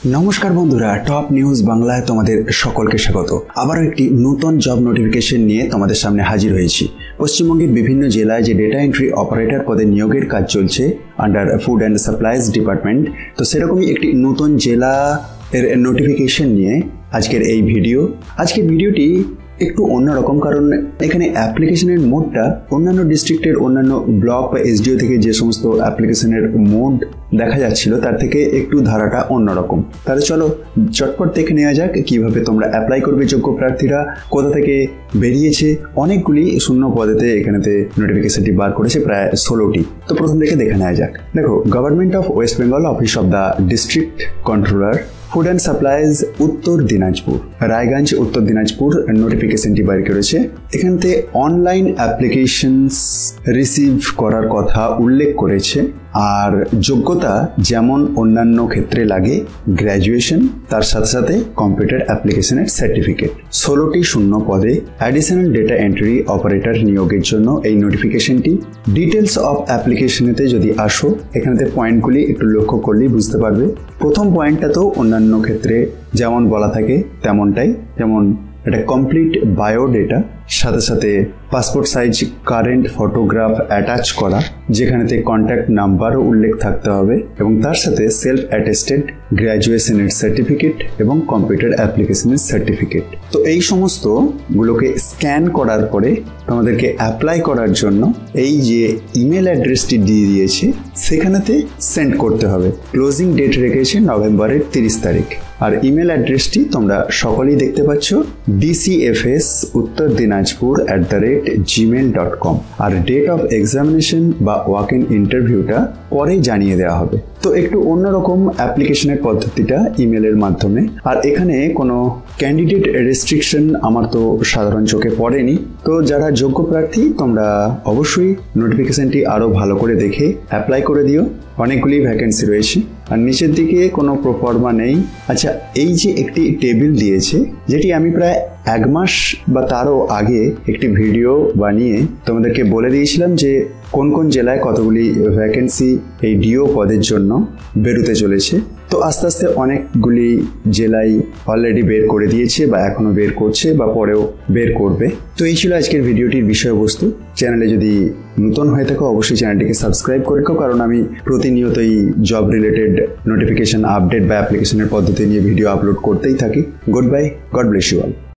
নমস্কার বন্ধুরা, top news বাংলায় তোমাদের সকলকে স্বাগত। আবারও একটি নতুন জব নোটিফিকেশন নিয়ে তোমাদের সামনে হাজির হয়েছি। পশ্চিমবঙ্গের বিভিন্ন জেলায় যে ডেটা এন্ট্রি অপারেটর পদে নিয়োগের কাজ চলছে under food and supplies department, তো সেরকমই একটি নতুন জেলা এর নোটিফিকেশন নিয়ে আজকের এই ভিডিও। আজকের ভিডিওটি একটু অন্যরকম, কারণ এখানে অ্যাপ্লিকেশনের মোডটা অন্যান্য ডিস্ট্রিক্টের অন্যান্য ব্লক বা এসডিও থেকে যে সমস্ত অ্যাপ্লিকেশনের মোড দেখা যাচ্ছিল তার থেকে একটু ধারাটা অন্যরকম। তাহলে চলো চটপট দেখে নেওয়া যাক কিভাবে তোমরা অ্যাপ্লাই করবে। যোগ্য প্রার্থীরা কোথা থেকে বেরিয়েছে, অনেকগুলি শূন্য পদেতে এখানেতে নোটিফিকেশনটি বার করেছে, প্রায় 16টি। তো প্রথম দেখে নেওয়া যাক। দেখো, government of West Bengal, office of the district controller, food and supplies, Uttar Dinajpur, Raiganj, উত্তর দিনাজপুর নোটিফিকেশনটি বার করেছে। এখানতে অনলাইন অ্যাপ্লিকেশনস রিসিভ করার কথা উল্লেখ করেছে। আর যোগ্যতা যেমন অন্যান্য ক্ষেত্রে লাগে, গ্র্যাজুয়েশন, তার সাথে সাথে কম্পিউটার অ্যাপ্লিকেশনের সার্টিফিকেট। 16টি শূন্য পদে অ্যাডিশনাল ডেটা এন্ট্রি অপারেটর নিয়োগের জন্য এই নোটিফিকেশনটি। ডিটেলস অফ অ্যাপ্লিকেশনেতে যদি আসো, এখানেতে পয়েন্টগুলি একটু লক্ষ্য করলেই বুঝতে পারবে। প্রথম পয়েন্টটা তো অন্যান্য ক্ষেত্রে যেমন বলা থাকে তেমনটাই, যেমন এটা কমপ্লিট বায়োডেটা, সাথে সাথে passport size current photograph attach করা, যেখানেতে কন্ট্যাক্ট নাম্বারও উল্লেখ থাকতে হবে, এবং তার সাথে সেলফ অ্যাটেস্টেড গ্র্যাজুয়েশনের সার্টিফিকেট এবং কম্পিউটার অ্যাপ্লিকেশনের সার্টিফিকেট। তো এই সমস্তগুলোকে স্ক্যান করার পরে তোমাদেরকে অ্যাপ্লাই করার জন্য এই যে ইমেল অ্যাড্রেসটি দিয়ে দিয়েছে সেখানেতে সেন্ড করতে হবে। ক্লোজিং ডেট রেখেছে নভেম্বরের 30 তারিখ। আর ইমেল অ্যাড্রেসটি তোমরা সকলেই দেখতে পাচ্ছ, DCFS উত্তর দিনাজপুর @gmail.com। আর ডেট অফ এক্সামিনেশন বা ওয়াক ইন ইন্টারভিউটা পরে জানিয়ে দেওয়া হবে। তো একটু অন্যরকম অ্যাপ্লিকেশনের পদ্ধতিটা ইমেলের মাধ্যমে। আর এখানে কোনো ক্যান্ডিডেট রেস্ট্রিকশন আমার তো সাধারণ চোখে পড়েনি। তো যারা যোগ্য প্রার্থী, তোমরা অবশ্যই নোটিফিকেশনটি আরও ভালো করে দেখে অ্যাপ্লাই করে দিও। অনেকগুলি ভ্যাকেন্সি রয়েছে। আর নিচের দিকে কোনো প্রোফর্মা নেই। আচ্ছা, এই যে একটি টেবিল দিয়েছে, যেটি আমি প্রায় 1 মাস বা তারও আগে একটি ভিডিও বানিয়ে তোমাদেরকে বলে দিয়েছিলাম যে কোন কোন জেলায় কতগুলি ভ্যাকেন্সি এই ডিও পদের জন্য বেরোতে চলেছে। তো আস্তে আস্তে অনেকগুলি জেলায় অলরেডি বের করে দিয়েছে, বা এখনও বের করছে, বা পরেও বের করবে। তো এই ছিল আজকের ভিডিওটির বিষয়বস্তু। চ্যানেলে যদি নতুন হয়ে থাকো, অবশ্যই চ্যানেলটিকে সাবস্ক্রাইব করে রাখো, কারণ আমি প্রতিনিয়তই জব রিলেটেড নোটিফিকেশন আপডেট বা অ্যাপ্লিকেশনের পদ্ধতি নিয়ে ভিডিও আপলোড করতেই থাকি। Good bye, God bless you all.